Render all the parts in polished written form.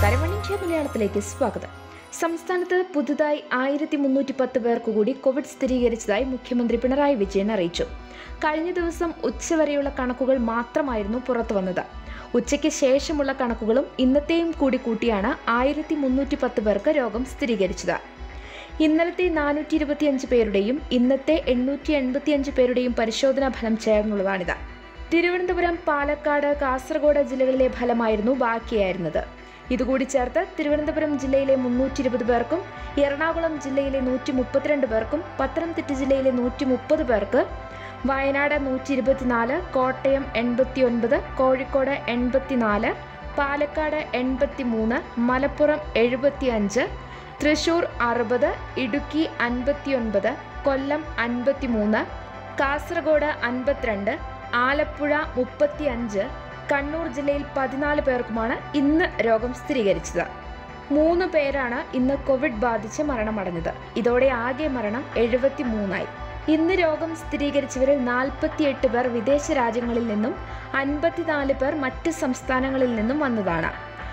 നമസ്കാരം, ഒനൈൻഡിയ മലയാളത്തിലേക്ക് സ്വാഗതം. സംസ്ഥാനത്ത് പുതുതായി 1310 പേർക്ക് കൂടി കോവിഡ് സ്ഥിരീകരിച്ചതായി മുഖ്യമന്ത്രി പിണറായി വിജയൻ അറിയിച്ചു. കഴിഞ്ഞ ദിവസം ഉച്ചവരെയുള്ള കണക്കുകൾ മാത്രമായിരുന്നു പുറത്തുവന്നത്. ഉച്ചയ്ക്ക് ശേഷമുള്ള കണക്കുകളും ഇന്നത്തെയും കൂടി കൂട്ടിയാണ് 1310 പേർക്ക് രോഗം സ്ഥിരീകരിച്ചത്. ഇന്നലത്തെ 425 പേരുടെയും ഇന്നത്തെ 885 പേരുടെയും പരിശോധനാ ഫലം ചേർന്നുള്ളതാണിത്. തിരുവനന്തപുരം, പാലക്കാട്, കാസർഗോഡ് ജില്ലകളിലെ ഫലമായിരുന്നു ബാക്കിയായിരുന്നത്. ഇതുകൂടി ചേർത്ത് തിരുവനന്തപുരം ജില്ലയിലെ 320 പേർക്കും, എറണാകുളം ജില്ലയിലെ 132 പേർക്കും, പത്തനംതിട്ട ജില്ലയിലെ 130 പേർക്ക്, വയനാട് 124, കോട്ടയം 89, കോഴിക്കോട് 84, പാലക്കാട് 83, മലപ്പുറം 75, തൃശൂർ 60, ഇടുക്കി 59, കൊല്ലം 53, കാസർഗോഡ് 52, ആലപ്പുഴ 35, കണ്ണൂർ ജില്ലയിൽ 14 പേർക്കുമാണ് ഇന്ന് രോഗം സ്ഥിരീകരിച്ചത്. 3 പേരാണ് ഇന്ന് കോവിഡ് ബാധിച്ച് മരണമടഞ്ഞത്. ഇതോടെ ആകെ മരണം 73ആയി. ഇന്ന് രോഗം സ്ഥിരീകരിച്ചവരിൽ 48 പേർ വിദേശ രാജ്യങ്ങളിൽ നിന്നും 54 പേർ മറ്റ് സംസ്ഥാനങ്ങളിൽ നിന്നും വന്നതാണ്.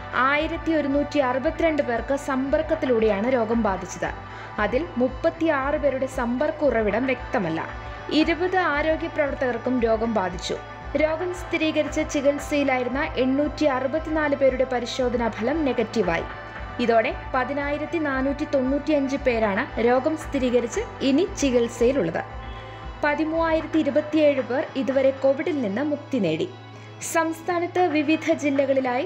1162 പേർക്ക് സമ്പർക്കത്തിലൂടെയാണ് രോഗം ബാധിച്ചത്. അതിൽ 36 പേരുടെ സമ്പർക്ക ഉറവിടം വ്യക്തമല്ല. 20 ആരോഗ്യ പ്രവർത്തകർക്കും രോഗം ബാധിച്ചു. രോഗം സ്ഥിരീകരിച്ച് ചികിത്സയിലായിരുന്ന 864 പേരുടെ പരിശോധനാ ഫലം നെഗറ്റീവായി. ഇതോടെ 10,495 പേരാണ് രോഗം സ്ഥിരീകരിച്ച് ഇനി ചികിത്സയിലുള്ളത്. 13,027 പേർ ഇതുവരെ കോവിഡിൽ നിന്ന് മുക്തി നേടി. സംസ്ഥാനത്ത് വിവിധ ജില്ലകളിലായി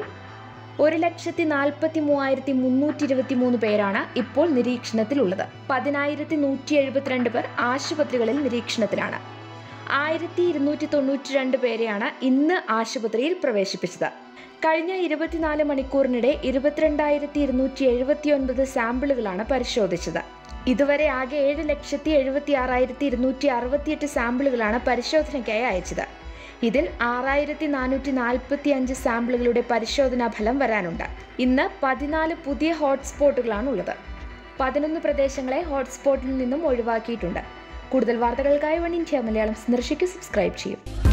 1,43,323 പേരാണ് ഇപ്പോൾ നിരീക്ഷണത്തിലുള്ളത്. 10,172 പേർ ആശുപത്രികളിൽ നിരീക്ഷണത്തിലാണ്. 1,292 പേരെയാണ് ഇന്ന് ആശുപത്രിയിൽ പ്രവേശിപ്പിച്ചത്. കഴിഞ്ഞ 24 മണിക്കൂറിനിടെ 22,279 സാമ്പിളുകളാണ് പരിശോധിച്ചത്. ഇതുവരെ ആകെ 7,76,268 സാമ്പിളുകളാണ് പരിശോധനയ്ക്കായി അയച്ചത്. ഇതിൽ 6,445 സാമ്പിളുകളുടെ പരിശോധനാ ഫലം വരാനുണ്ട്. ഇന്ന് 14 പുതിയ ഹോട്ട്സ്പോട്ടുകളാണുള്ളത്. 11 പ്രദേശങ്ങളെ ഹോട്ട്സ്പോട്ടിൽ നിന്നും ഒഴിവാക്കിയിട്ടുണ്ട്. കൂടുതൽ വാർത്തകൾക്കായി ഒനൈൻഡിയ മലയാളം സന്ദർശിക്കൂ, സബ്സ്ക്രൈബ് ചെയ്യും.